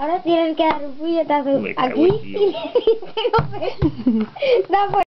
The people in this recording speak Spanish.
ahora tienen que dar un puñetazo Me cago aquí en Dios. y tengo fe. Da por